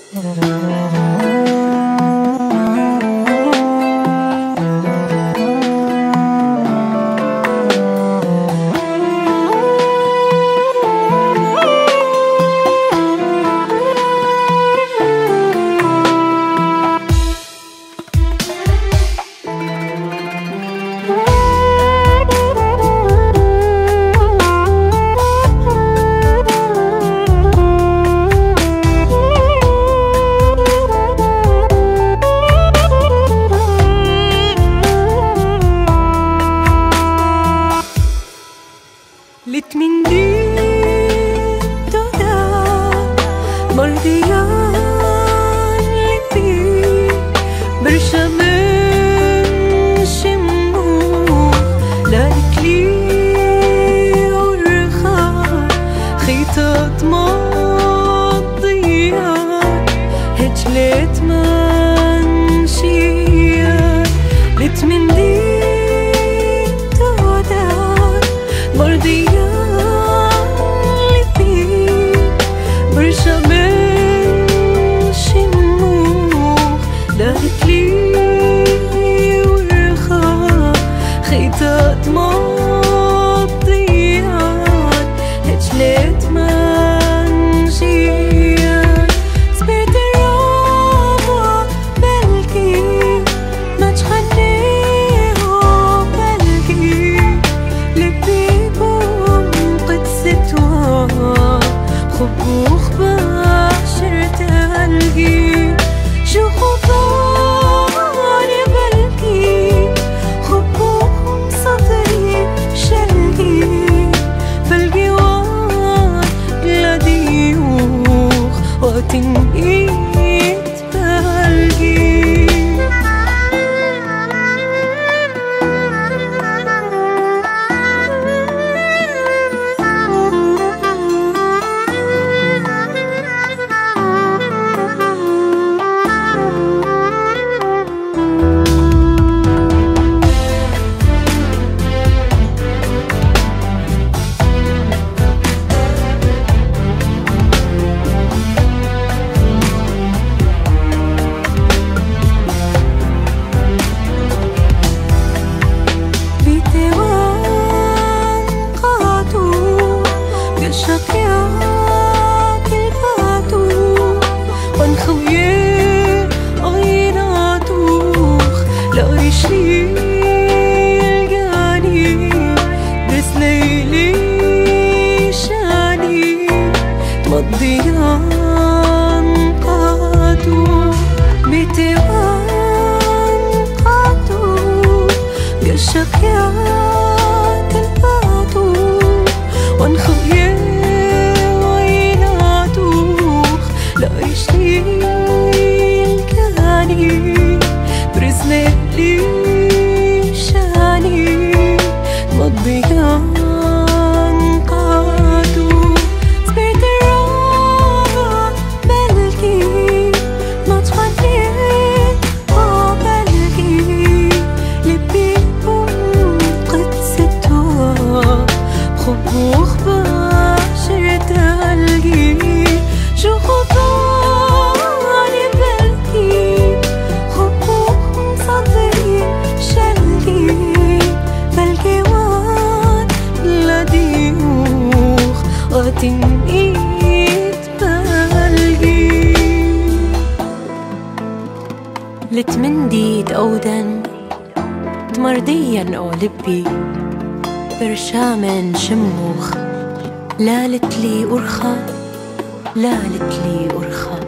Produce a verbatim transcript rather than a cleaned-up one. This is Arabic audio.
لت من دي تودا مرضيان لبي برشا من شمو لالك لي ورخا خيطات مضيان هجلت منشيان لت من دي تودا مرضيان خيطات مضيان هجلت منشيان سبيت الرابع بلكي ما تخليه بلكي لبيكم قد ستوى خبوخ باشرة ألقي شو خطاني بلكي تنقيت بقلبي شقيات الفاتو ونخويه غينا توخ لا ريشي القاني بس ليلي شاني تمضيان قاتو بتوان قاتو شقيات الفاتو ونخويه لا يشيل كاني برزملي شاني مضيان قادو سبيت الرابع بلكي ما تخليت بلكي لبيكم قد ستوى خبوخ باشرة ألقي شو خطاني بلكي خبوخ صدري شلقي بلكي وان لديوخ وتنقيت بلقي لت من ديد أودن تمرضيا أو لبي برشامن شموخ لا لتلي أرخى لا لتلي أرخى